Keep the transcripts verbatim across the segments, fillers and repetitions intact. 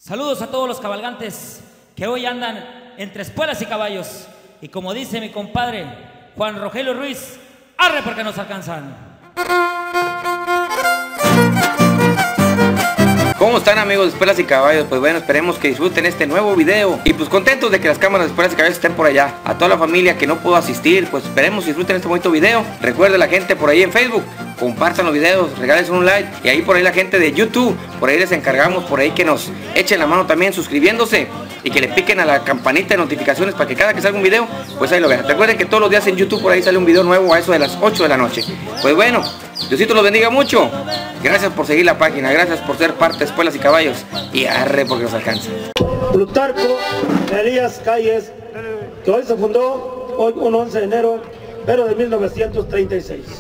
Saludos a todos los cabalgantes que hoy andan entre espuelas y caballos. Y como dice mi compadre Juan Rogelio Ruiz, arre porque nos alcanzan. ¿Cómo están, amigos de Espuelas y Caballos? Pues bueno, esperemos que disfruten este nuevo video. Y pues contentos de que las cámaras de Espuelas y Caballos estén por allá. A toda la familia que no pudo asistir, pues esperemos que disfruten este bonito video. Recuerden la gente por ahí en Facebook, compartan los videos, regalen un like. Y ahí por ahí la gente de YouTube, por ahí les encargamos, por ahí que nos echen la mano también suscribiéndose. Y que le piquen a la campanita de notificaciones para que cada que salga un video, pues ahí lo vean. Recuerden que todos los días en YouTube por ahí sale un video nuevo a eso de las ocho de la noche. Pues bueno, Diosito los bendiga mucho. Gracias por seguir la página, gracias por ser parte de Espuelas y Caballos. Y arre porque nos alcanza. Plutarco Elías Calles, que hoy se fundó, hoy un once de enero, pero de mil novecientos treinta y seis.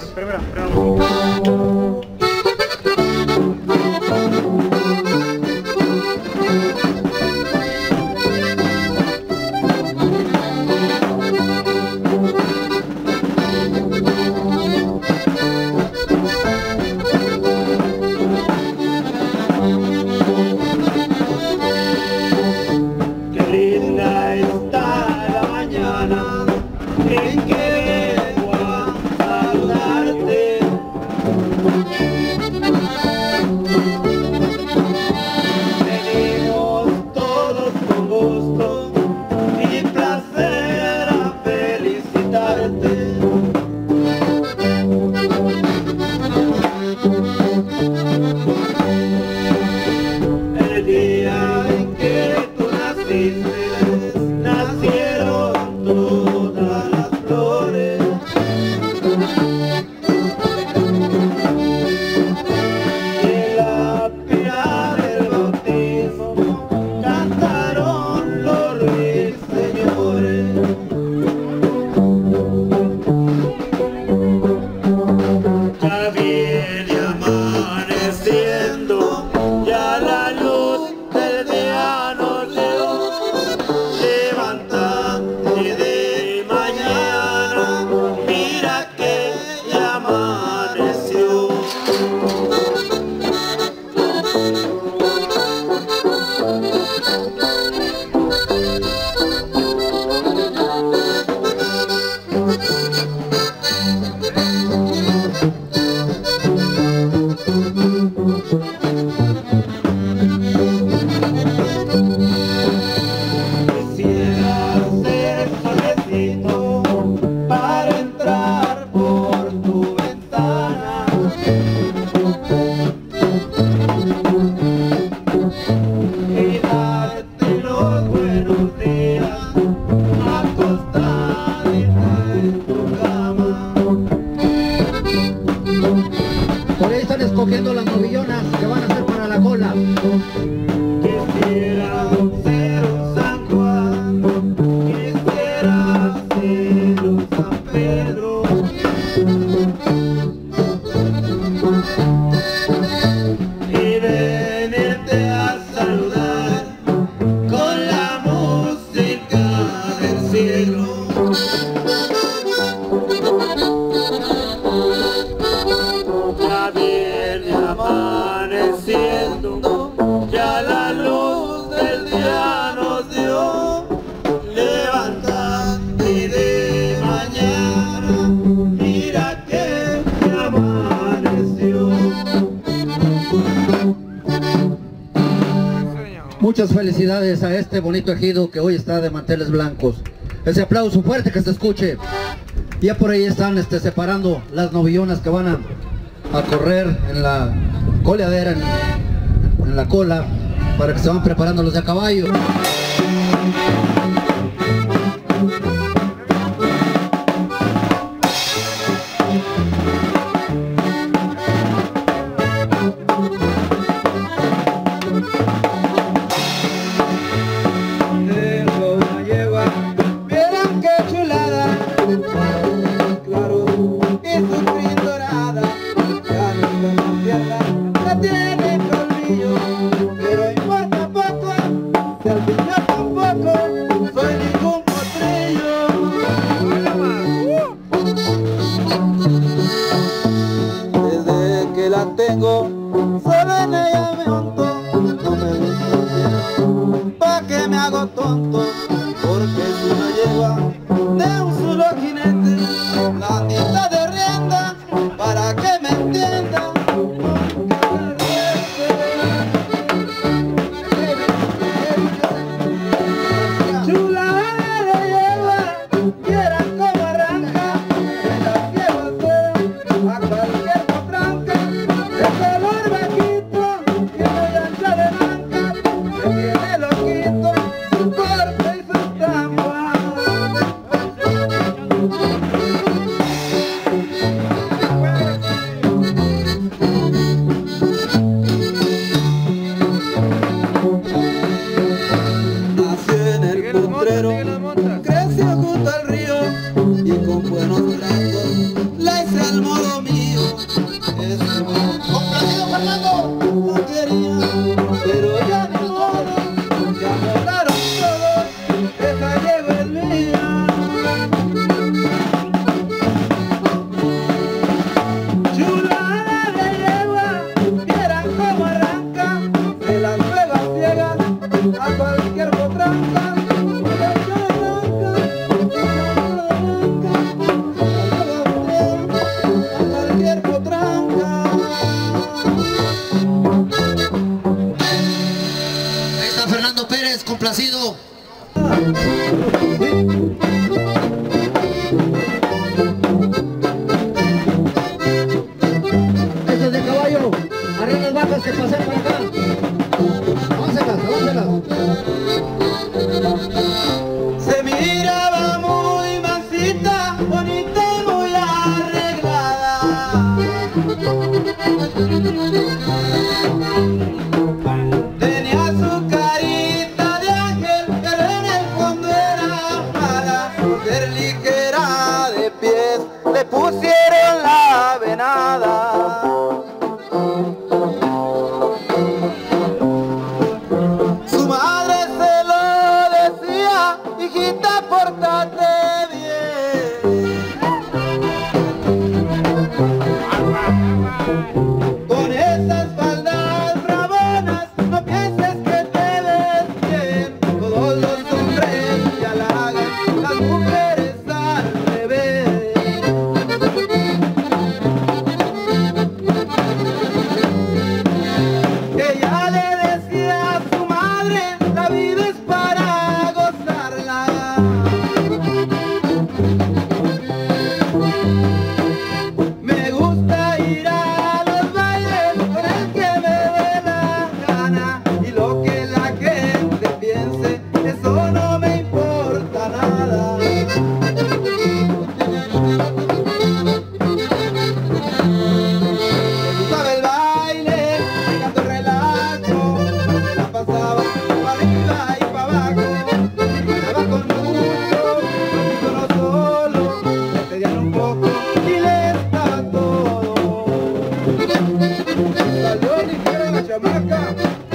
Por ahí están escogiendo las novillonas que van a hacer para la cola. Quisiera ser un San Juan, quisiera ser un San Pedro, y venirte a saludar con la música del cielo. Ya viene amaneciendo, ya la luz del día nos dio. Levántate de mañana, mira que ya amaneció. Muchas felicidades a este bonito ejido que hoy está de manteles blancos. Ese aplauso fuerte que se escuche. Ya por ahí están este, separando las novillonas que van a, a correr en la coleadera, en, en la cola, para que se van preparando los de a caballo. Tiene colmillo, pero importa poco, si al final tampoco ¿pa' qué me hago tonto? Porque es una yegua de un solo jinete, gatita de rienda, para que me entienda. Creció junto al río y con buenos tratos la hice al modo mío. Ese modo complacido Fernando no quería, pero ya ni modo, ya me hablaron todos, esa yegua es mía. Chulada de yegua, vieran cómo arranca, se las juega ciegas a cualquier potranca. Fernando Pérez, complacido. Eso es de caballo. Arriba las vacas que pasen para acá. Aváncelas, aváncelas. Se miraba muy mansita, bonita y muy arreglada. Tenía su carita de ángel, pero en el fondo era mala. Mujer ligera de pies, le pusieron la venada. Su madre se lo decía, hijita, pórtate bien. Con esas faldas brabonas, no pienses que te ves bien. Todos los hombres te halagan, las mujeres al revés. Ella le decía a su madre, la vida es para gozarla. Me gusta ir a los bailes con el que me dé la gana, y lo que la gente piense, eso no me importa nada. Me gustaba el baile, me encantó el relajo, la pasaba para arriba y para abajo. Estaba con mucho, con uno solo, le pedían un poco y le estaba todo. Salió ligera la chamaca.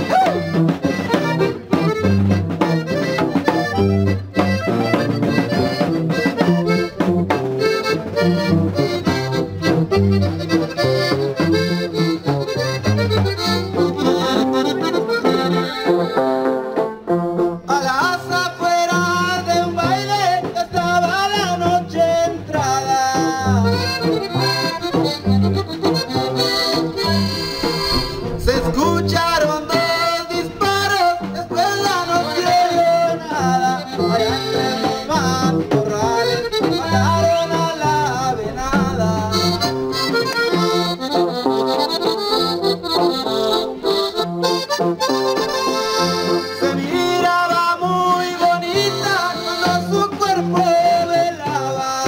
A las afueras de un baile estaba la noche entrada. Se escucharon dos disparos, después la no se oyó nada. Allá entre los matorrales mataron a la venada. Se miraba muy bonita cuando su cuerpo velaba.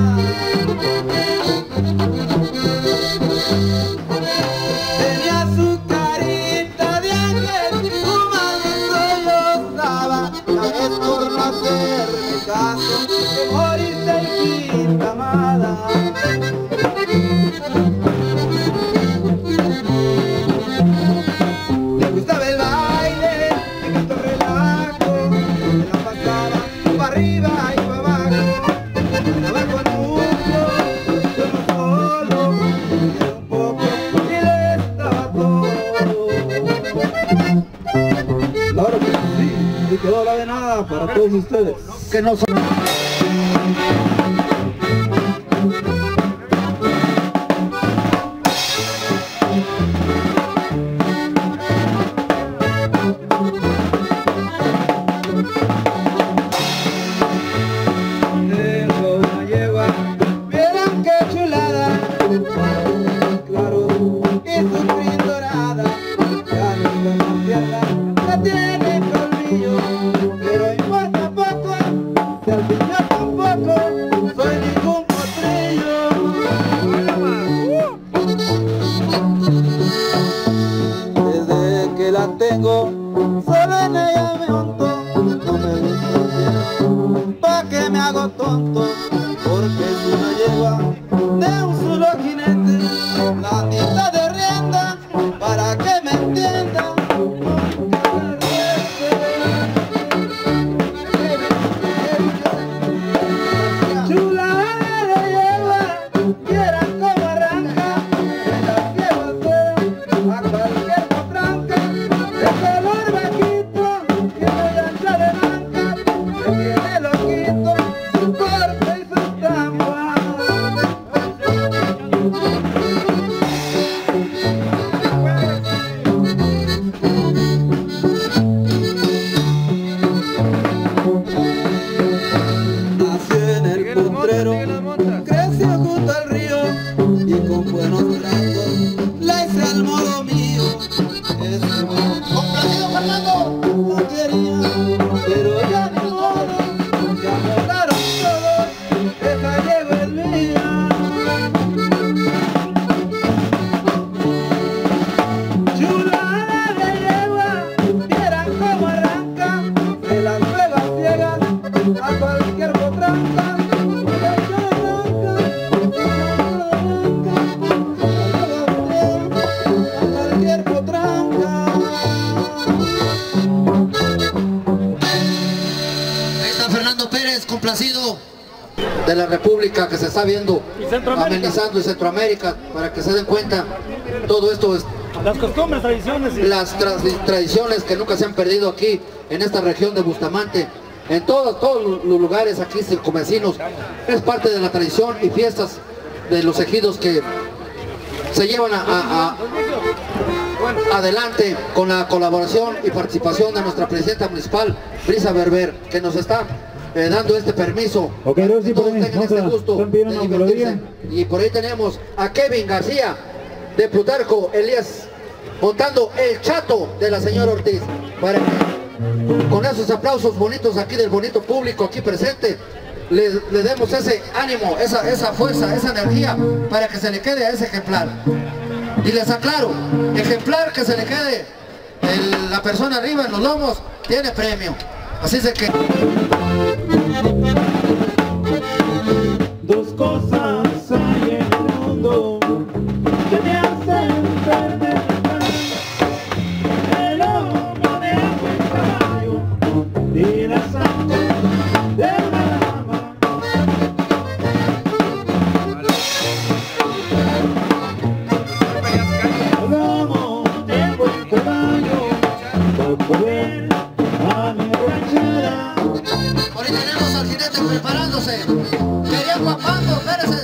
Tenía su carita de ángel, su madre sollozaba. La vez por no hacerme caso, que moriste hijita amada. Le gustaba el baile, me encantó el relajo, me la pasaba para arriba y para abajo. Andaba con mucho, yo no solo, me dieron un poco y le estaba todo. Claro que sí. Así quedó la venada para todos ustedes. Que no son... Tengo una yegua, vieran qué chulada, claro, y su crin dorada, ya no está más tierna, ya tiene colmillo, pero importa poco, si al final tampoco soy ningún potrillo. Desde que la tengo, solo en ella me monto, no me gusta pa' que me hago tonto, porque es una yegua de un solo jinete, la mitad de rienda, para que me entienda. Chulada de yegua, vieran cómo arranca, se las llevo a cualquier potranca, de color bajito, tiene ancha de blanca, se tiene loquito, su corte y su estampa. Nació en el potrero, creció junto al río y con buenos tratos la hice al modo mío. Ese modo complacido Fernando la quería, pero ya ni modo, ya me hablaron todos, esa yegua es mía. Chulada de yegua, vieran cómo arranca, se las juega ciegas a cualquier potranca. Ahí está Fernando Pérez, complacido de la República, que se está viendo amenizando en Centroamérica, para que se den cuenta todo esto es Las costumbres, tradiciones. y- las tra- tradiciones que nunca se han perdido aquí en esta región de Bustamante, en todos, todos los lugares aquí circunvecinos. Es parte de la tradición y fiestas de los ejidos que se llevan a, a- a- adelante con la colaboración y participación de nuestra presidenta municipal, Brisa Berber, que nos está eh, dando este permiso. Ok, ahora sí, por Todos ahí, tengan vamos este a- gusto están pidiendo de una divertirse. melodía. Y por ahí tenemos a Kevin García de Plutarco Elías montando el chato de la señora Ortiz, para que con esos aplausos bonitos aquí del bonito público aquí presente le, le demos ese ánimo, esa, esa fuerza, esa energía para que se le quede a ese ejemplar. Y les aclaro, ejemplar que se le quede el- la persona arriba en los lomos tiene premio, así es de que... Dos cosas hay en el mundo que me hacen perder la paz. El lomo de buen caballo y la sangre de una dama. El lomo de buen caballo, toco ver a mi ranchera. Por ahí tenemos al jinete preparándose. Quería guapando, espérese.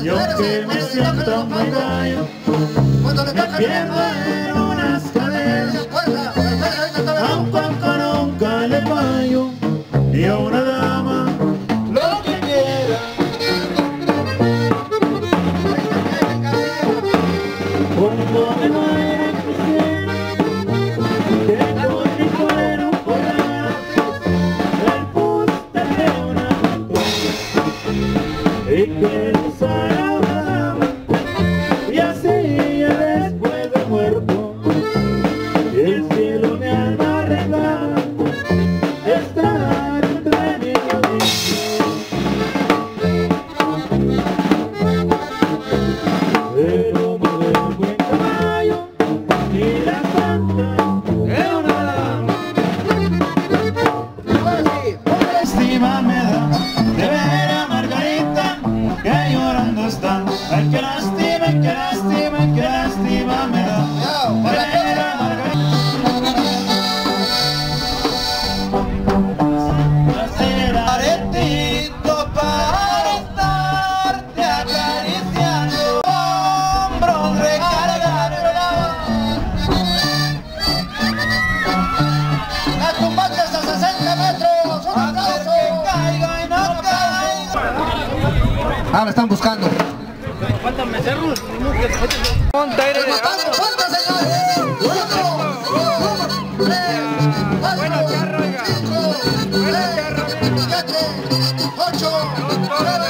Ah, me están buscando. Faltan mecerros. Monta aire. ¡Falta, señores! ¡Uno, dos, tres, Bueno, charro, oiga. Bueno, charro, siete, ocho, nueve,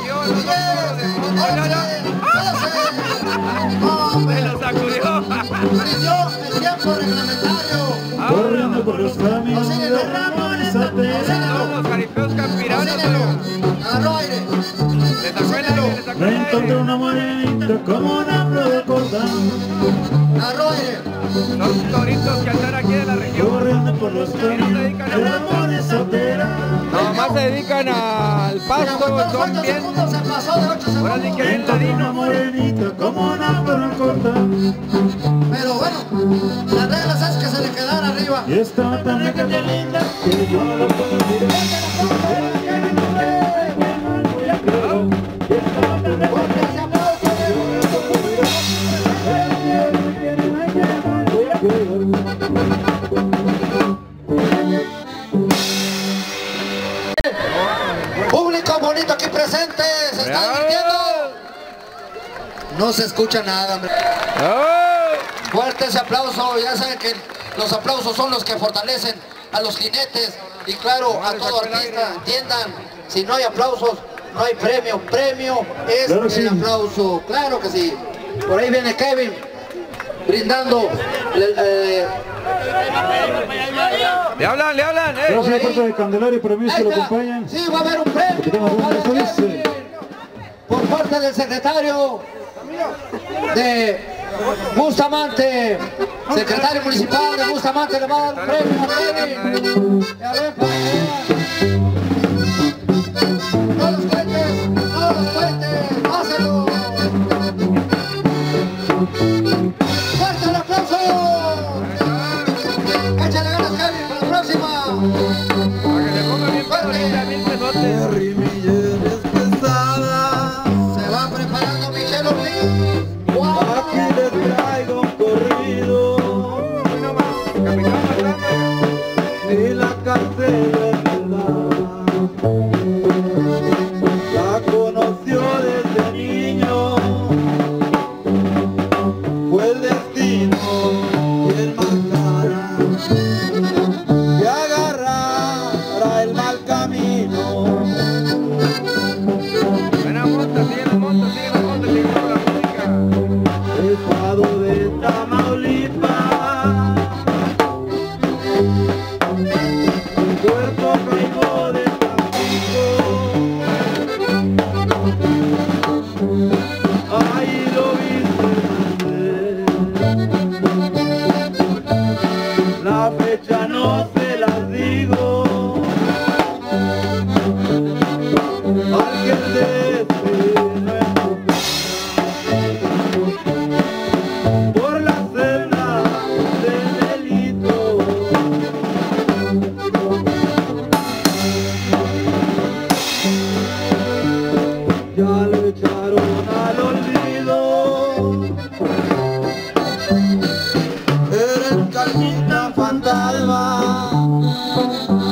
se lo sacudió. inició el tiempo reglamentario. Corriendo por los caminos. Consíguelo. Somos jaripeos campiranos, Consíguelo. oiga. Agarró aire. Le sacó el aire, le sacó Me el encontré aire. una morenita como una flor de cordón. Agarró aire. Son toritos que andan aquí de la región. Corriendo por los caminos. El amor es soltera. Nomás se dedican al pasto, Mira, son ocho bien. segundos, se pasó de ocho Ahora sí segundos. que Me bien encontré una ladinos. morenita como una flor de cordón. Pero bueno, las reglas es que se le quedara arriba. Y estaba tan rica, tan linda que yo no lo puedo olvidar. Fuerte ese aplauso. Público bonito aquí presente, se está divirtiendo. No se escucha nada, hombre. Fuerte ese aplauso, ya saben que los aplausos son los que fortalecen a los jinetes y claro, a todo artista, entiendan, si no hay aplausos, no hay premio, premio es Claro el sí. aplauso, claro que sí. Por ahí viene Kevin, brindando, le- eh, Le hablan, le hablan, eh. Gracias a la parte de Candelaria y para mí que lo ahí está. acompañan. Sí, va a haber un premio Que tenga buen para beso, dice. Kevin, por parte del secretario de Bustamante, secretario municipal de Bustamante, le va a dar un premio a Kevin. Ya ven, para que vean. No los cuentes, no los cuentes, hácelo. ¡Fuerte el aplauso! Échale ganas, Kevin, para la próxima. Para que le ponga bien pedorita, mil pesotes. Se va preparando Michelle Ortiz. ¡Wow! Aquí les traigo un corrido Hoy nomás, Capitán Matrana. y la cartera es verdad. La conoció desde niño, fue el destino quien marcara que agarrara el mal camino. Buena monta, sigue la monta, sigue la monta, sigue con la música. Estado de Tamaulipas, el cuerpo caigo de Tampico, ahí lo viste nacer. La fecha no se las digo, aquel destino es por la celda de delito. Ya lo echaron al olvido. Era el calmita fantasma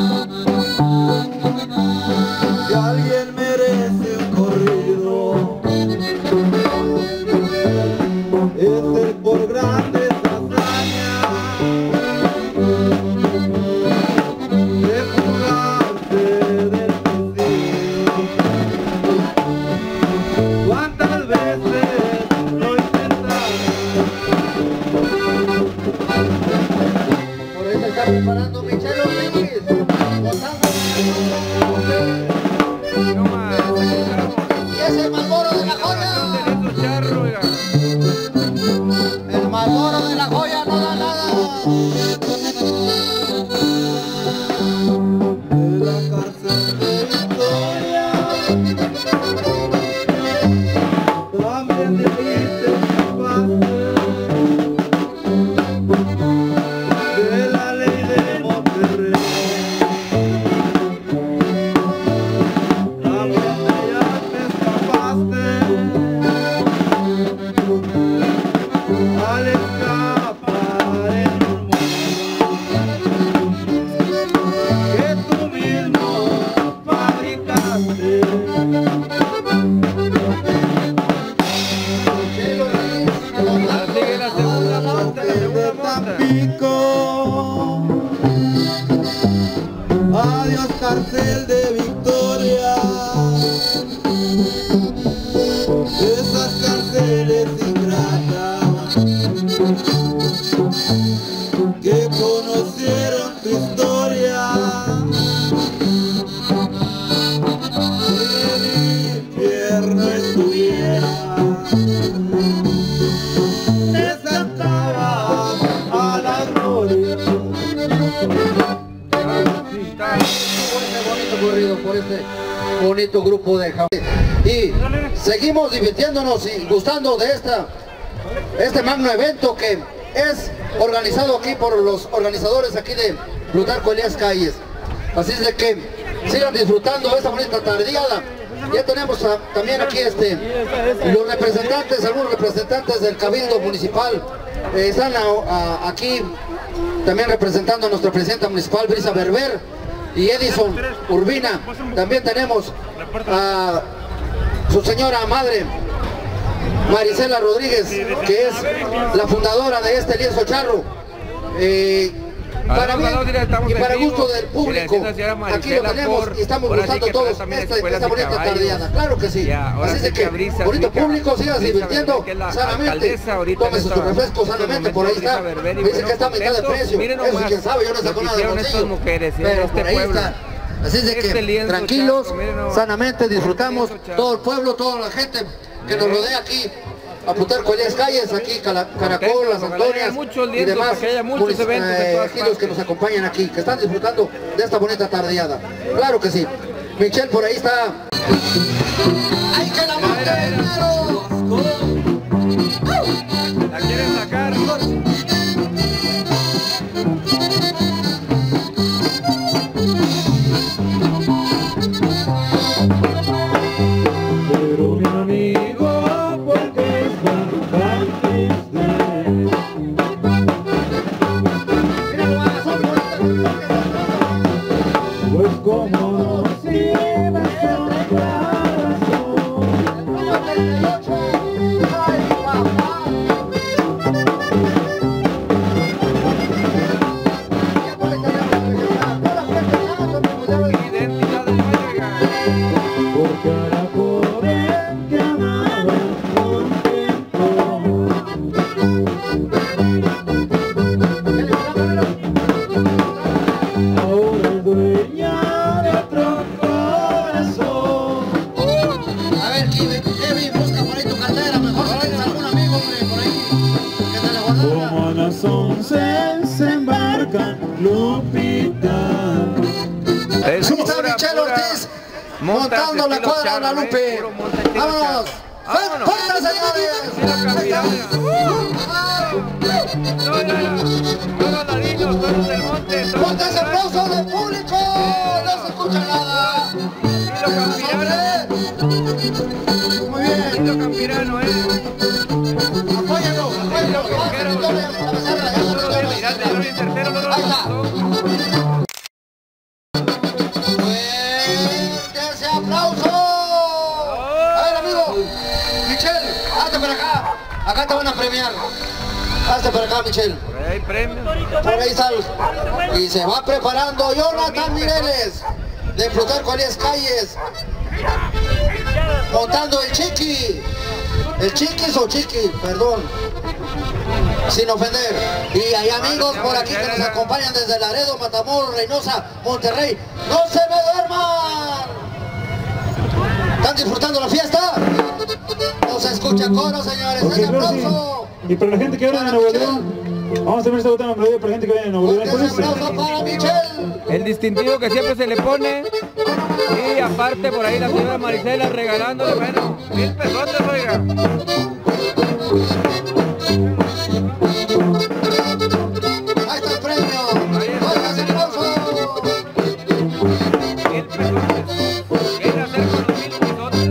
años cárcel de Victoria, esas cárceles ingratas que conocieron tu historia. Si el infierno estuviera, desataba a la gloria. Por este bonito corrido, por este bonito grupo de Jabalí. Y seguimos divirtiéndonos y gustando de esta, este magno evento que es organizado aquí por los organizadores aquí de Plutarco Elías Calles. Así es de que sigan disfrutando de esta bonita tardeada. Ya tenemos a, también aquí este, los representantes, algunos representantes del Cabildo Municipal eh, están a, a, aquí también representando a nuestra presidenta municipal, Brisa Berber, y Edison Urbina. También tenemos a su señora madre, Marisela Rodríguez, que es la fundadora de este lienzo charro. Eh, para mí y para gusto del público, aquí lo tenemos y estamos gustando todos esta, esta bonita tardeada, claro que sí. Así de que, bonito público, sigas divirtiendo sanamente, tome sus refrescos sanamente, por ahí está. Me dicen que está a mitad de precio, eso quién sabe, yo no saco nada de bolsillo, pero por ahí está. Así es de que tranquilos, sanamente disfrutamos, todo el pueblo, toda la gente que nos rodea aquí a Plutarco Elías Calles, aquí Caracol, Las Antonias y demás ejidos que nos acompañan aquí, que están disfrutando de esta bonita tardeada. Claro que sí. Michelle por ahí está. ¡Ay, que la mate! ¿La quieren sacar? Pero mi amigo, ¿por qué están tan tristes? Pues como no sirve su corazón. Porque era por él que amaba contento. Ahora es dueña de otro corazón. A ver, Kevin, busca por ahí tu cartera, mejor si tienes algún amigo, hombre, por ahí, que te la guardara. Como a las once se embarcan, Lupita. Ahí está Michelle Ortiz, montando la cuadra a la Lupe. ¡Vámonos! ¡Fuerte, señores! ¡Fuerte ese aplauso del público! ¡No se escucha nada! Muy bien. Apóyalo, apóyalo. Ahí está. ¡Fuerte ese aplauso! A ver, amigo, Michelle, hazte para acá. Acá te van a premiar. Hazte para acá, Michelle. Hay premios. Por ahí está. Y se va preparando Jonathan Mireles, de Plutarco Elías Calles, montando el chiqui. El chiquis o chiqui, perdón, sin ofender. Y hay amigos por aquí que nos acompañan desde Laredo, Matamoros, Reynosa, Monterrey. ¡No se me duerman! ¿Están disfrutando la fiesta? No se escucha coro, señores. Ok, ¡Ese gracias. aplauso! Y para la gente que viene de Nuevo León, vamos a ver esta botella melodía para la gente que viene de Nuevo León. ¡Fuerte ese aplauso para Michelle! El distintivo que siempre se le pone. Y aparte por ahí la señora Marisela regalándole, bueno, mil pesotes, oiga. Ahí está el premio. ¡Fuerte ese aplauso! Mil pesotes. ¿Qué ir a hacer con los mil pesotes?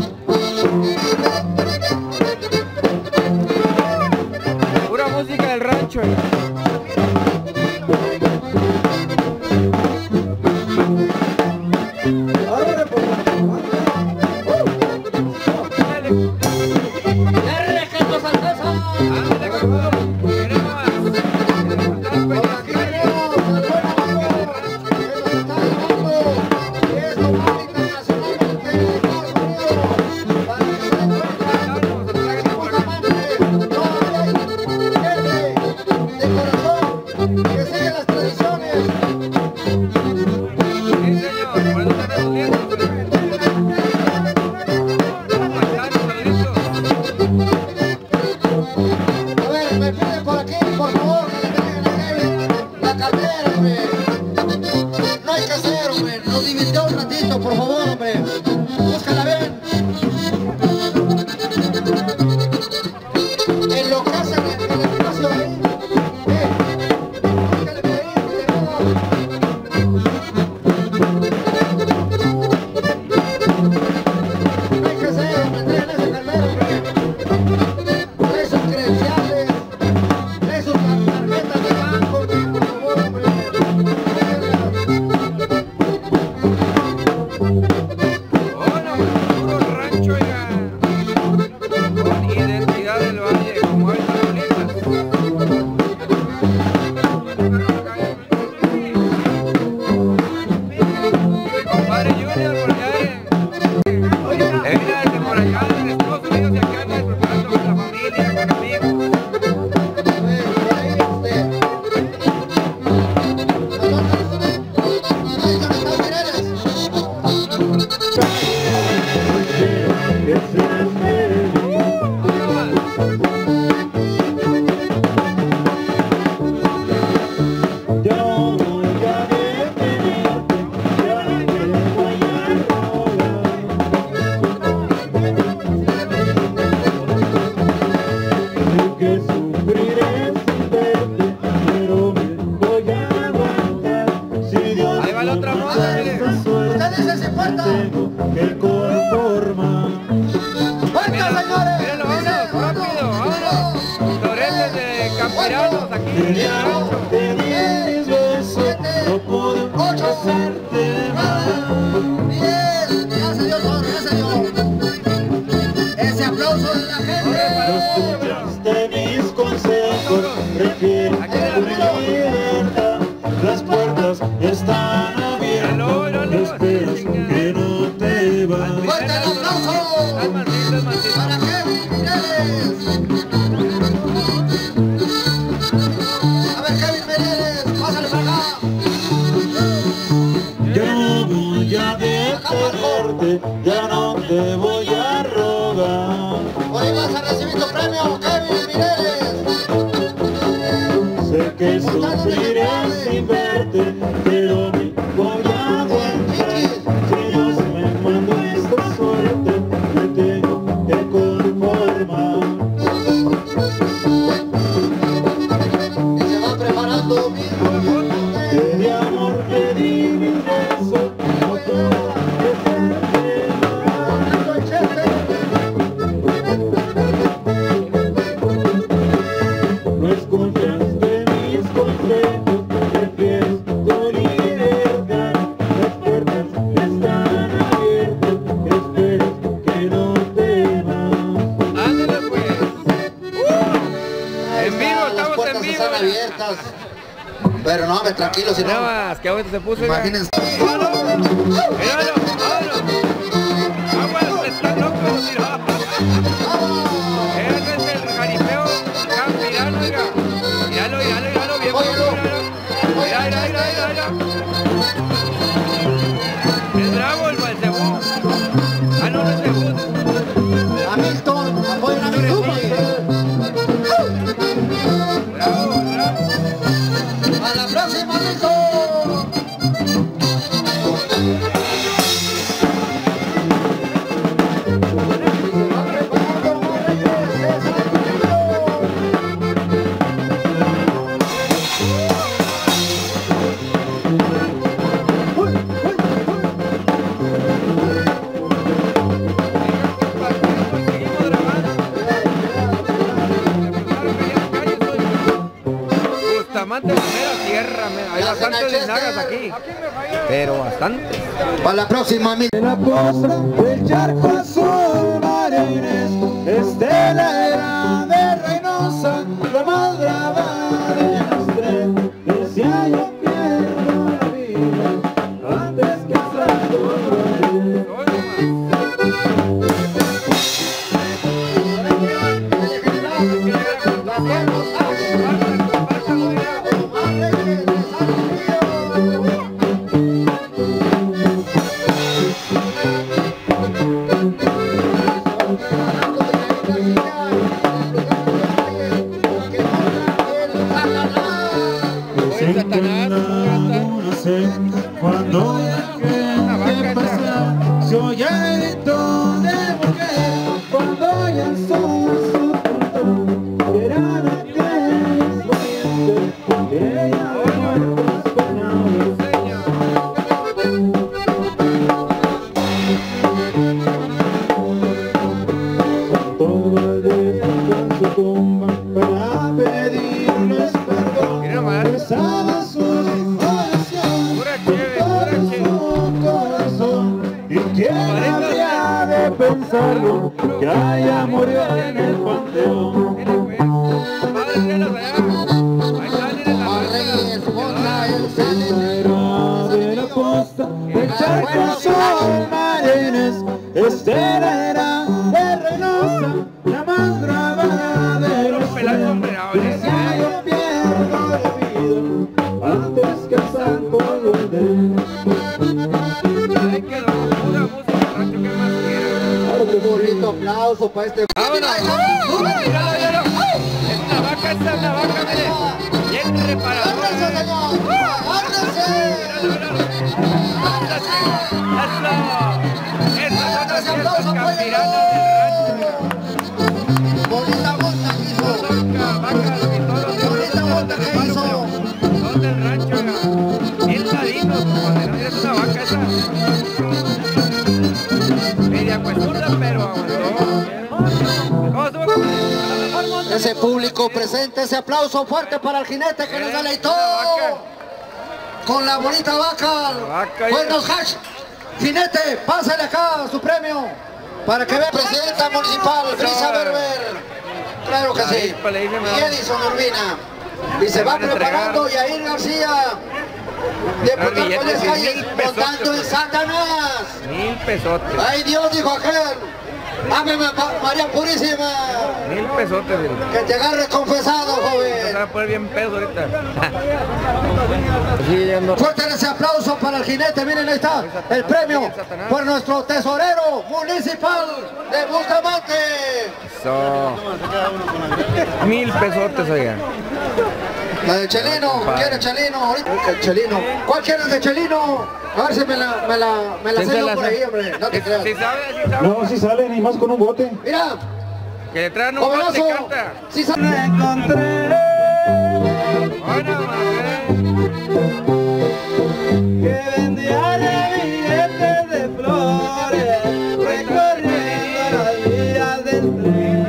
Pura música del rancho, oiga. Pero no, hombre, tranquilo, si no. Nada más, qué bonito se puso. Imagínense. ¡Míralo! ¡Míralo! ¡Aguas! ¡Están locos! ¡Mira! Ese es el jaripeo campirano, oiga. Míralo, míralo, míralo, bien bonito, míralo. Mira, mira, mira, mira, mira. Es bravo el Balcebú. Ah, no, no es Cebú. Hamilton, apoyen a mi grupo. Bravo, bravo. A la próxima, Hamilton. Bustamante, primera tierra, hay bastantes linagas aquí, pero bastante. Para la próxima, mi. De la poza del charco azul marines, es de la era de Reynosa, la más brava de los tres. Decía yo pierdo la vida antes que salto. ¿Quién habría de pensarlo que haya murió en el panteón? Era de la posta del charco sol Marines, Estela era de Reynosa, la más grabada de los trenes. Decía yo pierdo de vida antes que el santo lo dé. Un bonito aplauso para este. ¡Vámonos! ¡Uh! ¡Míralo, míralo! ¡Es una vaca, esta es una vaca, mire! ¡Bien reparadora! ¡Agárrense, señor! ¡Agárrense! ¡Eso! ¡Estas son las fiestas campiranas del rancho! Bonita vuelta que hizo. Son vacas y todos los Bonita vuelta que hizo. son del rancho, oiga. Bien ladinos, como de no es una vaca esa. Media cuestura, pero aguantó. ¿Cómo estuvo, compadre? Ese público presente, ese aplauso fuerte para el jinete que nos deleitó con la bonita vaca. vaca, Buenos hash. Jinete, pásale acá su premio para que vea. Presidenta municipal, Frisa Berber. Claro que sí. Y Edison Urbina. Y se va preparando Yair García. Diputado con las calles, montando en Satanás. Mil pesotes. Ay Dios, dijo aquel. Ámeme, María Purísima. Mil pesotes. Que te agarres confesado, Se joven. va a poner bien pedo ahorita. Fuerte ese aplauso para el jinete. Miren, ahí está el premio por nuestro tesorero municipal de Bustamante. Eso. Mil pesotes, oiga. La de Chelino, ¿quiere Chelino? Ahorita el Chelino. ¿Cuál quieres de Chelino? A ver si me la, me la, me la ¿Quién se sello la por hace? ahí, hombre. No te creas. Si sabe, si sabe. No, si sale ni más con un bote. Mira, Que le traen un bote, jovenazo, canta. si sa- Me encontré Bueno, madre. que vendía de billetes de flores recorriendo las vías del tren.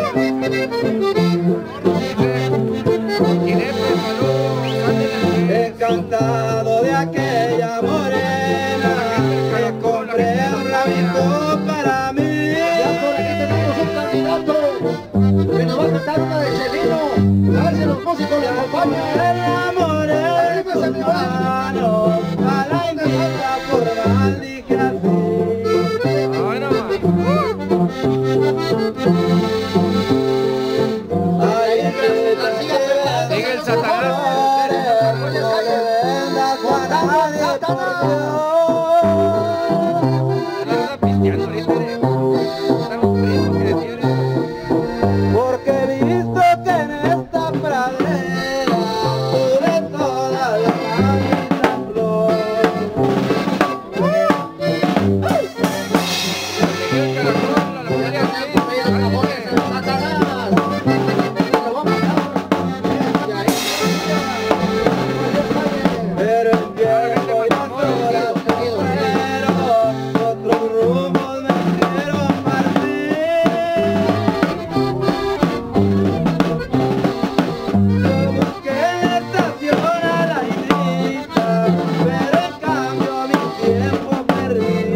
Encantado de aquella morena que compré un rabito para mí. ya por aquí tenemos un candidato que nos va a cantar una de Chelino. A ver si los músicos le acompañan. Enamoré Arriba, con señor. mano a la ingrata por mal dije así. Bueno, madre. Ahí me Sigue el Satanás. Anda pisteando ahorita de- están los primos que decían. porque he visto que en esta pradera tuve toda la maldita flor. Pero el tiempo y las horas fueron, otros rumos me hicieron partir. Yo busqué en la estación a la Inita, pero en cambio mi tiempo perdí.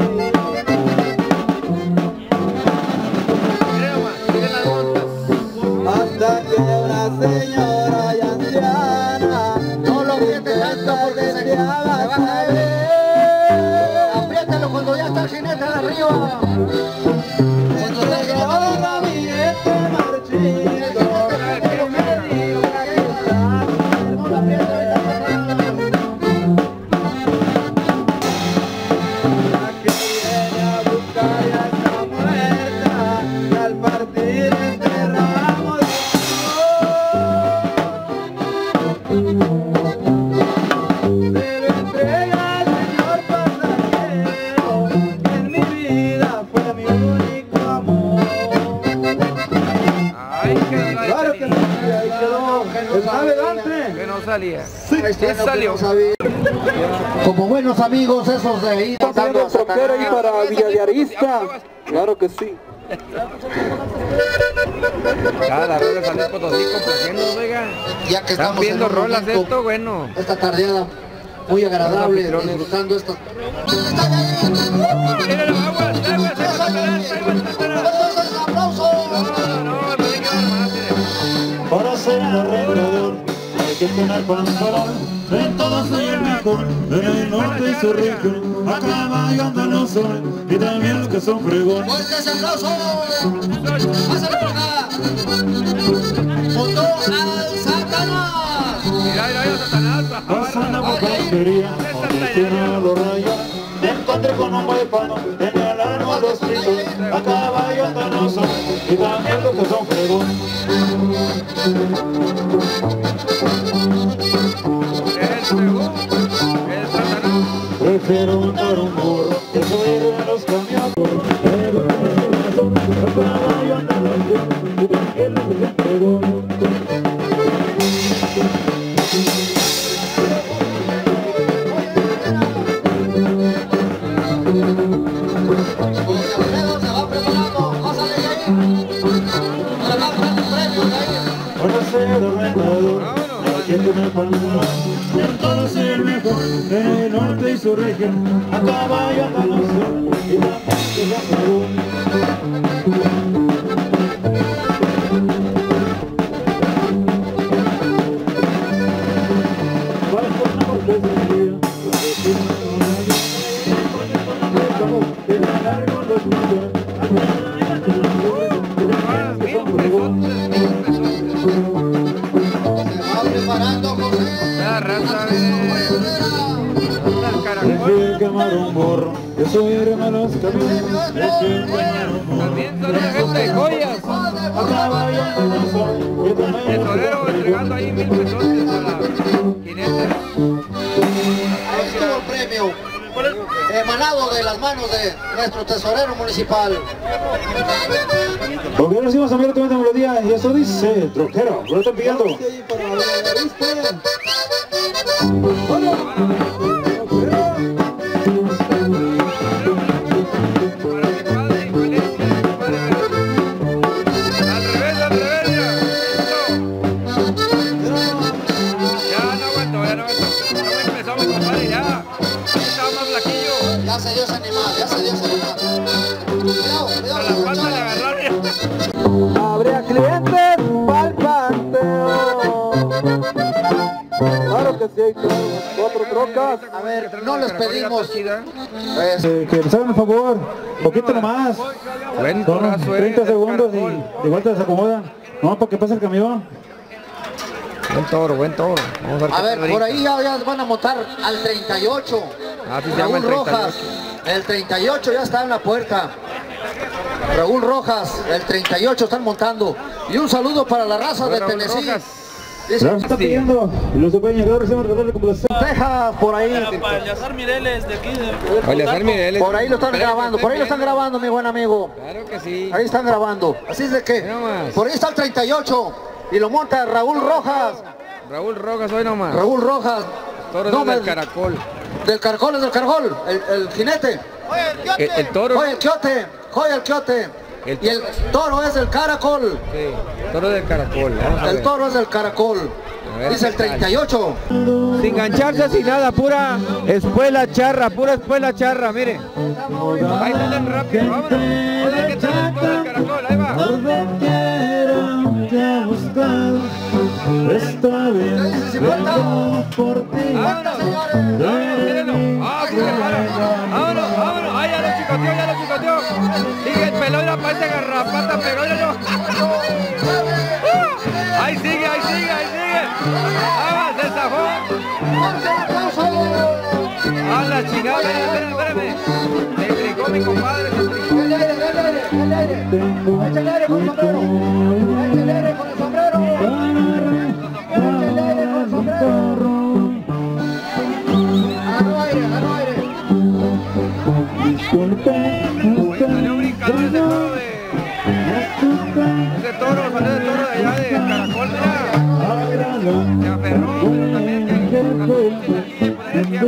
Hasta que una señora y anciana No lo apriete tanto porque se, se va a caer. Apriétalo cuando ya está el jinete de arriba. Cuando se entregó el ramillete marchito, pero me dijo que está no lo apriete ahorita. la que viene a buscar ya está muerta, y al partir este ramo de amor se lo entrega al señor pasajero, que en mi vida fue mi único amor. Ay, que no Claro que no, ahí quedó el navegante. Que no salía. Ahí está, Sí no, salió. que no sabía. Como buenos amigos esos de ahí. Pasando troquero y para Villa de Arista. Claro que sí. Cada vez de San Luis Potosí complaciendo, oiga. Ya que Están estamos viendo en un rolas momento, esto, bueno. esta tardeada, muy agradable, disfrutando estas... Para ser arrendador hay que tener pantalón, en todo soy el mejor, en el norte y su región, a caballo andan los soles y también los que son fregón. ¡Fuerte ese aplauso! ¡Pásale por acá! ¡Montó al Satanás! Mira, mira, mira, Satanás. Pasando por cartería, donde tiene los rayos, me encontré con un huepano, tenía largo los pisos, a caballo andan los soles y también los que son fregón. El segundo, el Satanás. Prefiero montar un burro que subir en los camiones. Pero a caballo andan los soles y también los que son fregón. En todo soy el mejor, en el norte y su región, a caballo andan los soles y también que la fregón. La raza Prefiero quemar un burro que subirme a los camiones. también son una gente de joyas. A caballo andan los soles y El también torero entregando ahí mil pesos a la jinete. Ahí estuvo el premio, emanado de las manos de nuestro tesorero municipal. Porque ahora sí vamos a ver otra melodía y eso dice troquero, lo están pidiendo. Al revés, al revés, mira. Ya no aguanto, ya no aguanto. Ya me empezó mi compadre, ya. Estaba más flaquillo. Ya se dio ese animal, ya se dio ese animal. Cuidado, A cuidado, las patas le muchacho. agarraron. Habría clientes pa'l panteo. Claro que sí, hay cuatro trocas. A ver, no les pedimos pues, Eh, que les hagan un favor, poquito nomás. Buen Son torazo, eh, treinta del segundos caracol. y de vuelta se acomodan. No, para que pase el camión. Buen toro, buen toro. Vamos a ver, a qué ver, tal por brinca. ahí ya, ya van a montar al treinta y ocho. Ah, sí se llama el Raúl treinta y Rojas, el treinta y ocho ya está en la puerta. Raúl Rojas, el treinta y ocho están montando. Y un saludo para la raza de Raúl Tennessee. Rojas. Dice, Gracias, está pidiendo. Y los de Peña, recién marcador de complacencia. Texas, por ahí. Eleazar Mireles de aquí de Eleazar Mireles. Por ahí lo están Espera que grabando, estoy por ahí lo están viendo. grabando, mi buen amigo. Claro que sí. Ahí están grabando. Así es de que, Mira nomás. por ahí está el treinta y ocho y lo monta Raúl Rojas. Raúl Rojas hoy nomás. Raúl Rojas. Toros No, del me- caracol. Del caracol, es del caracol, el, el jinete. El, el toro. Joya el quiote, joya el quiote. El Y el toro es del caracol. Sí, toro del caracol. Vamos a El ver. toro es del caracol. A ver Dice qué el treinta y ocho. Sin gancharse, sin nada, pura espuela charra, pura espuela charra, mire. Ahí salen rápido, vámonos. Vamos a ver qué tal el toro del caracol, ahí va. Por doquiera te ha gustado. Está bien, vengo por ti. Vámonos. Vámonos, mírenlo. Ah, que se para. Vámonos, vámonos. Ay, ya lo chicoteó, ya lo chicoteó. Sigue el pelón, la parece garrapata, pero ya yo. Ahí sigue, ahí sigue, ahí sigue. Vamos, se zafó. A la chingada, espérame, espérame, espérame. Se trincó mi compadre, se trincó. Dale aire, dale aire, dale aire. Échale aire con el sombrero. Échale aire con el sombrero. Échale aire con el sombrero. Agarró aire, agarró aire. Salió brincador ese toro de... Ese toro, salió de toro de allá de Caracol, mira. Se aferró, pero también que... Que se desmaye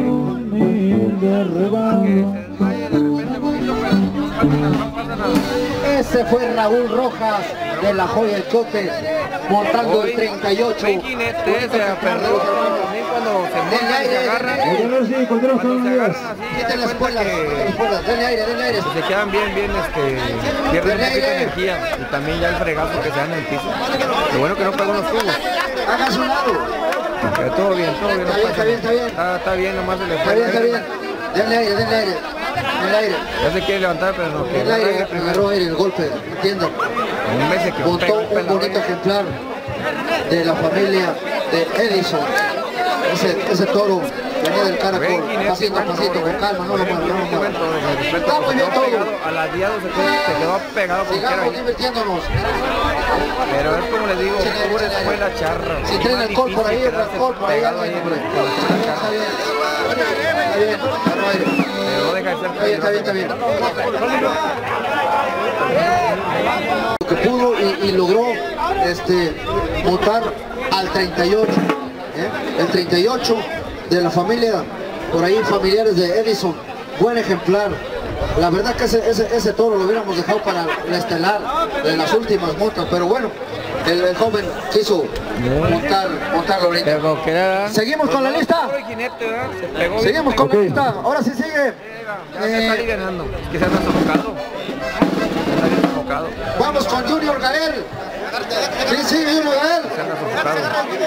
de repente poquito, pero no pasa nada. Ese fue Raúl Rojas de la Joya El Chote, montando el Hoy, treinta y ocho. hoy jinete se aferró, también cuando cuando se montan y se agarran, Controlar, sí, controlar, cuando se son agarran así, Quiten ya las cuenta espuelas, que las espuelas, denle aire, denle aire. se quedan bien, bien, este, pierden un Denle poquito de aire. energía y también ya el fregazo que se dan en el piso. Lo bueno que no pegó en los tubos. Haga su lado. Pero todo bien, todo bien. Está no bien, pasa está bien, está bien. nada. Está, está bien, nomás se le Está fue. bien, está bien. Denle aire, denle aire. Denle aire. Ya se quiere levantar, pero no, que Denle agarre aire, primero. agarró aire, el golpe, entiendan. Un mes se quedó Montó pegado el un pelado. bonito ejemplar de la familia de Edison. Ese, ese toro venía del caracol, pasito a pasito, con calma, no lo mueva, no lo mueva. Está muy bien todo. A las diadas se quedó, se quedó pegado como quiera Sigamos ahí. divirtiéndonos. Pero es como les digo, Échale, pura échale. escuela charra. Si traen Más alcohol por ahí, difícil el quedarse alcohol por ahí, pegado alguien, en hombre. la escuela Está charra. bien, está bien, agarró aire. Pero no deja de ser Está bien, está bien, está bien. Lo que pudo y, y logró este, montar al treinta y ocho. ¿eh? El treinta y ocho de la familia, por ahí familiares de Edison, buen ejemplar. La verdad que ese, ese, ese toro lo hubiéramos dejado para la estelar de las últimas montas, pero bueno, el, el joven quiso montar, montarlo ahorita. Pero que era... Seguimos con la lista. El jinete, ¿verdad? Se pegó bien, Seguimos pegó. con la lista. Ahora sí sigue. Ya se está Eh, ganando. Es que se anda sofocado. Se anda bien sofocado. Vamos con Junior Gael. Sí, sí, Junior Gael. Se anda sofocado.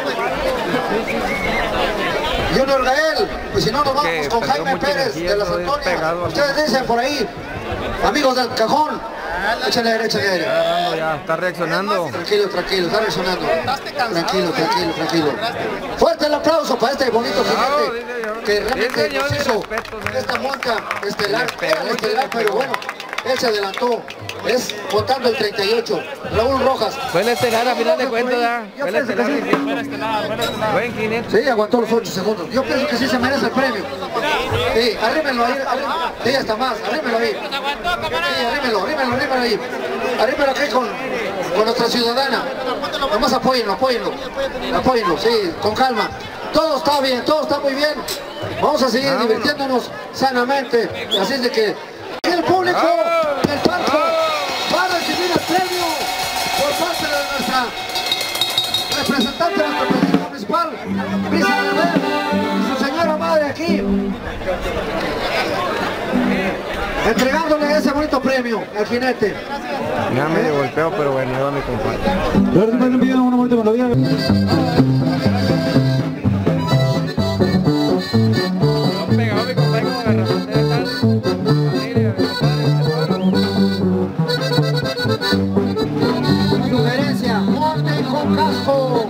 Junior Gael. Pues si no, nos vamos Que con perdió Jaime mucha Pérez energía, de las no es Antonias. pegado al- Ustedes dicen por ahí, amigos del cajón. Échale aire, échale aire. Está agarrando ya, está reaccionando. Tranquilo, tranquilo, está resonando. Tranquilo, tranquilo, tranquilo. Fuerte el aplauso para este bonito jinete que realmente Sí, señor, nos mis hizo respetos, señor. esta monta estelar. Le pegó, Era estelar, le pero pegó. bueno, él se adelantó. Es montando el treinta y ocho. Raúl Rojas. Fue el estelar a final de cuentas, ¿verdad? Yo Fue el pienso que estelar. sí. sí. Buen jinete. Sí, aguantó los ocho segundos. Yo pienso que sí se merece el premio. Sí, arrímelo ahí. arrí- Sí, hasta más. Arrímelo ahí. Sí, arrímelo, arrímelo, arrímelo ahí. Arrímelo aquí con, con nuestra ciudadana. Nomás apóyenlo, apóyenlo. Apóyenlo, sí, con calma. Todo está bien, todo está muy bien. Vamos a seguir Vámonos. divirtiéndonos sanamente. Así es de que el público del parque va a recibir el premio por parte de nuestra representante de nuestro presidente municipal, Brisa Valverde, y su señora madre aquí, entregándole ese bonito premio al jinete. Ya medio golpeo, pero bueno, ahí va mi compadre. Ahora sí me envían una bonita melodía. Pegado mi compadre como garrafón de tal. Familia, mi compadre. Sugerencia, monte con casco.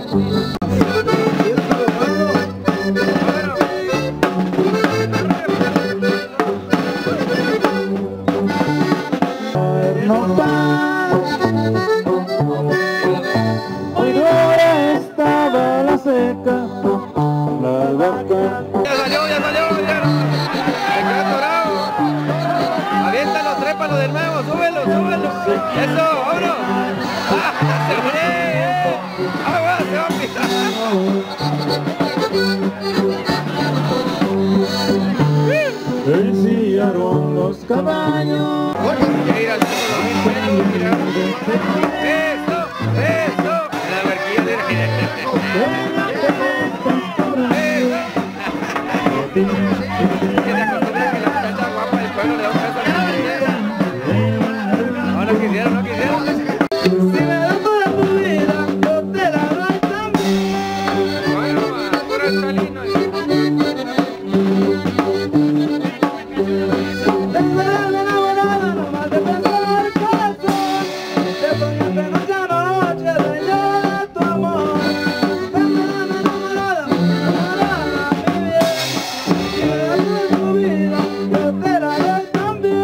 Hoy gloria estaba la seca, la vaca. Ya salió, ya salió, ya. Se quedó atorado. Aviéntalo, trépalo de nuevo, súbelo, súbelo. Eso, vámonos. ¡Ah, se fue! ¡Eh! ¡Agua, se va a pisar! Ensillaron los caballos. Mira, el tipo lo mismo, mira. Eso, eso. En la barquilla, mira. Eso. Que se acostumbra que la muchacha guapa del pueblo le da un beso a la mujer. No, no quisieron, no quisieron. Si me das toda tu vida, yo te la doy también. Bueno, puro estalino. Después de enamorada, no más de pensar el corazón. Te soñaste noche a noche, dueño de tu amor. Enamorada, enamorada, enamorada, mi bien. Si me das toda tu vida, yo te la doy también.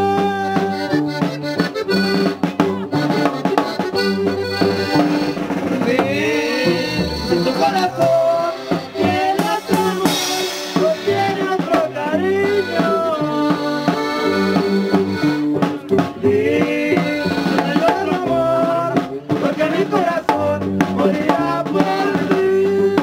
Si tu corazón tiene otro amor, o tiene otro cariño, di el otro amor, porque mi corazón morirá por ti.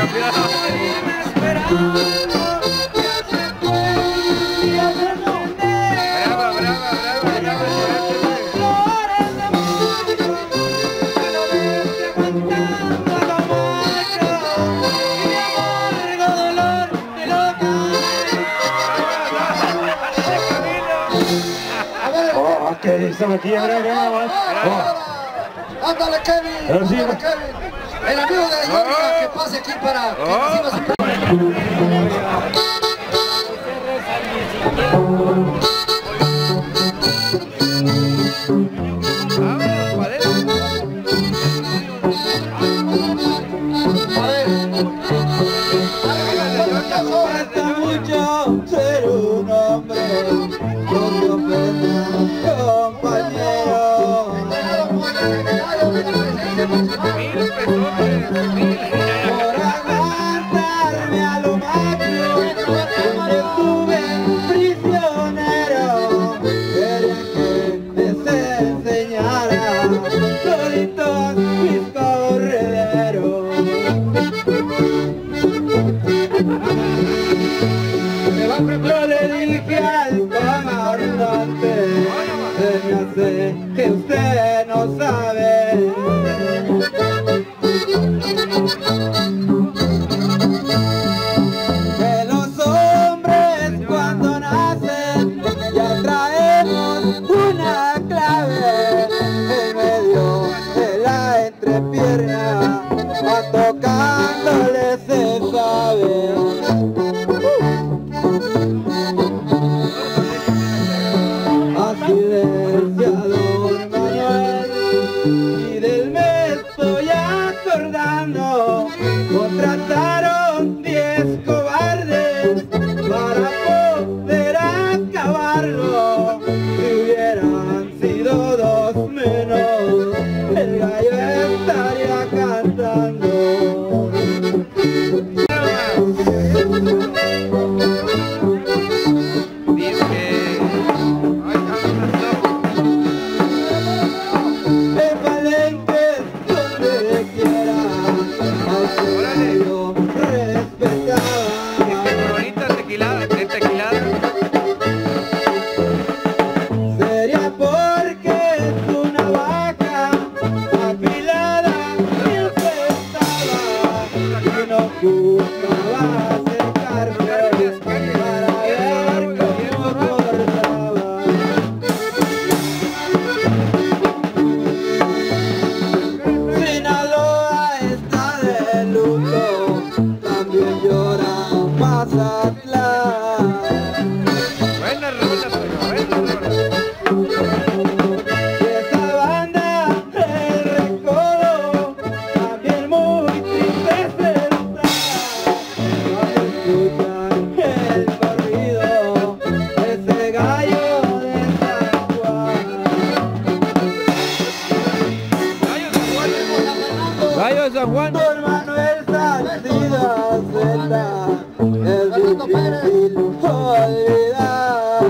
campeón. Brava, brava, brava, brava. Oh, ok, estamos aquí, ahora grabamos. Oh. Ándale, Kevin. Ahora sí, Ándale, Kevin. El amigo de Iónica que pase aquí para que reciba su... Cuesta mucho ser un hombre, no te ofendas, compañero. Por aguantarme a lo macho, estuve prisionero. Quería que les enseñara solitos mis correderos. Yo le dije al comandante, se me hace que usted no sabe. Que los hombres cuando nacen ya traemos una clave en medio de la entrepierna, a tocándole se sabe. Así decía don Manuel, y del mes estoy acordando, contrataron diez cobardes para poder acabarlo. Si hubieran sido dos menos, el gallo estaría cantando. En Palenque, donde quiera, al yo respetaba. Coronita tequilada, de tequilada. Sería porque es una vaca afilada y empezaba, y no ocupaba acercarme para ver cómo cortaba. Sinaloa está de luto, también llora Mazatlán. Buena rola, buena rola. Y esa banda del Recodo también muy triste se está cuando escuchan el corrido de ese gallo de San Juan. Gallo de San Juan. Don Manuel Salcido Zeta es difícil olvidar.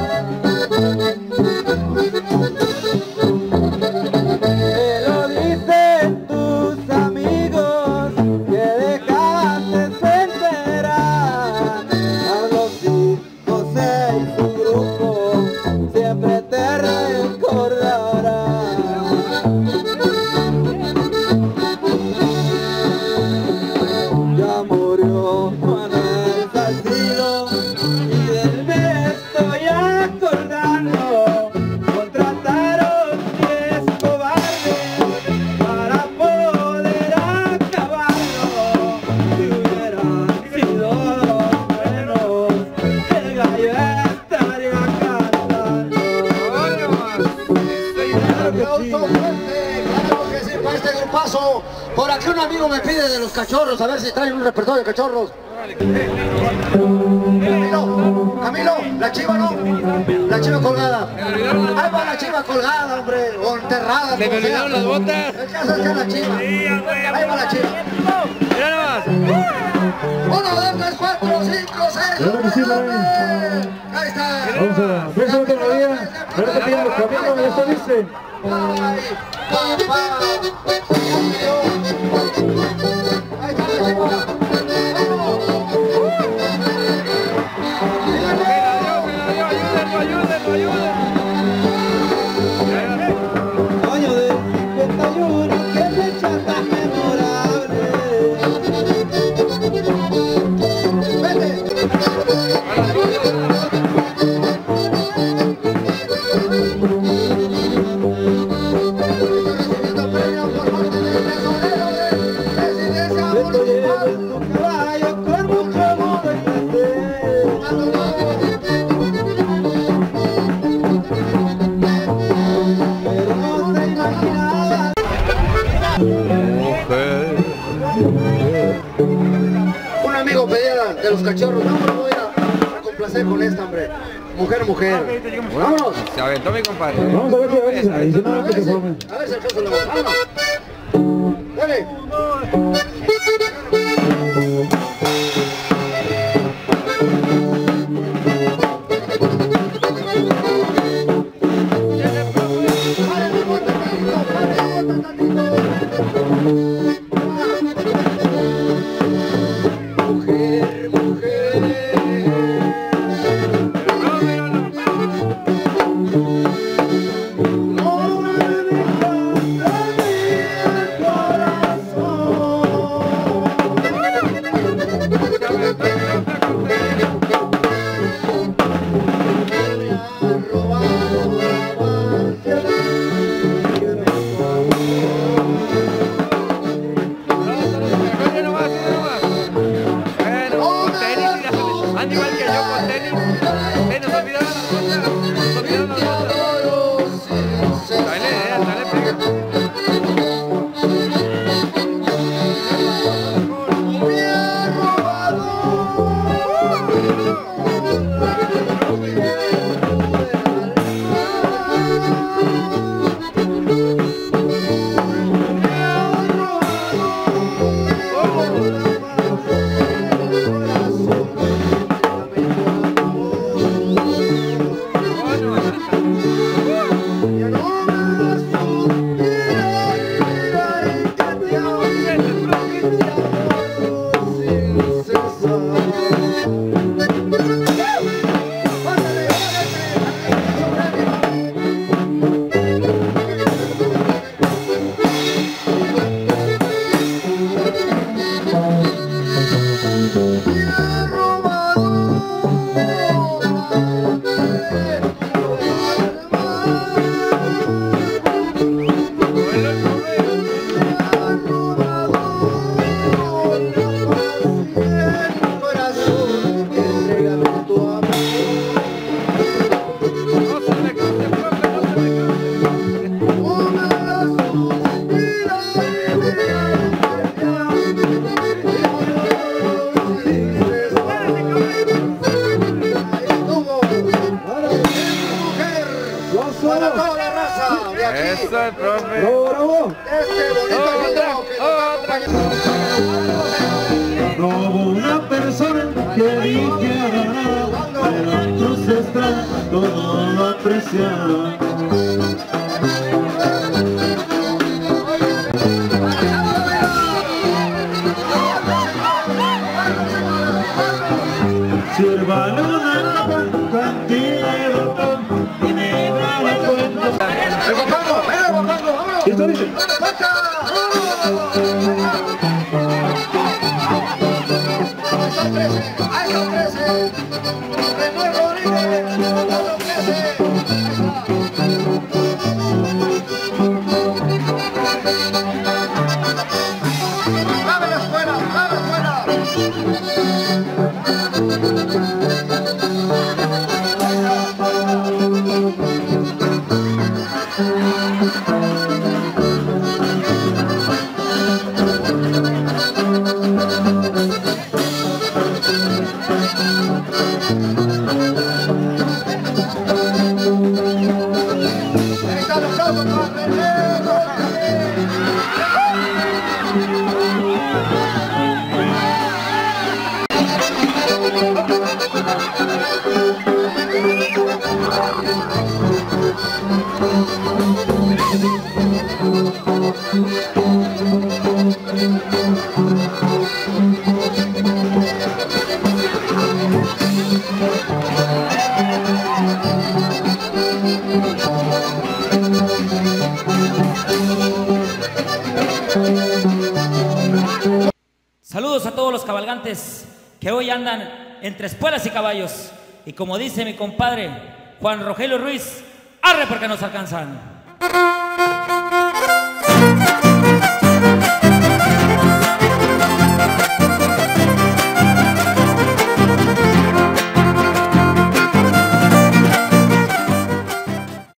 Te lo dicen tus amigos que dejaste de enterar. Carlos José y su grupo siempre te recordarán. Ya murió Manuel Salcido y del mes estoy acordando. Contrataron diez cobardes para poder acabarlo. Si hubieran sido dos buenos, el gallo estaría cantando. Claro que sí. Claro que sí, para este grupazo. Por aquí un amigo me pide de los cachorros, a ver si traen un repertorio de cachorros. Camilo, Camilo, la chiva no, la chiva colgada. Ahí va la chiva colgada, hombre, o enterrada. Se me olvidaron las botas. El caso es que es la chiva. Ahí va la chiva. Mira nomás. Uno, dos, tres, cuatro, cinco, seis. Claro que sí, nueve. Ahí está. Vamos a ver esa melodía. A ver qué tiene el camino, esto dice. Ay, pa, pa. Ahí está la chiva. Mujer. Un amigo pedía de los cachorros, no, me voy a, a complacer con esta, hombre. Mujer, mujer. Vámonos. Se aventó mi compadre. Vamos a ver si a veces A adicionalmente ver se si, formen. a ver si alcanzo la voz. Vámonos. Dale. Párale, bota tantito, párale, bota tantito. Mujer, mujer. No me dejas el corazón. Me ha robado la paz. Quiero tu amor. Anda igual que yo con tenis. Eh, nos olvidaron las cosas. Nos olvidaron las cosas. Dale, idea, dale, pega. Me ha robado. Para toda la raza de aquí. Eso, el profe. Bravo, bravo. Este bonito video que nos acompaña. No hubo una persona que dijera nada, pero tus estrellas todo lo apreciaban. Sírvale una copa, cantina y botón, y me va la cuenta. El guapango, venga el guapango, vámonos. Listo, dice. ¡Saca! Son trece, ahí son trece. Renuevo Rodríguez, son trece. ¡Ábrela afuera, ábrela afuera! Ahí está el aplauso para René Rodríguez. Saludos a todos los cabalgantes que hoy andan entre espuelas y caballos. Y como dice mi compadre Juan Rogelio Ruiz, arre porque nos alcanzan.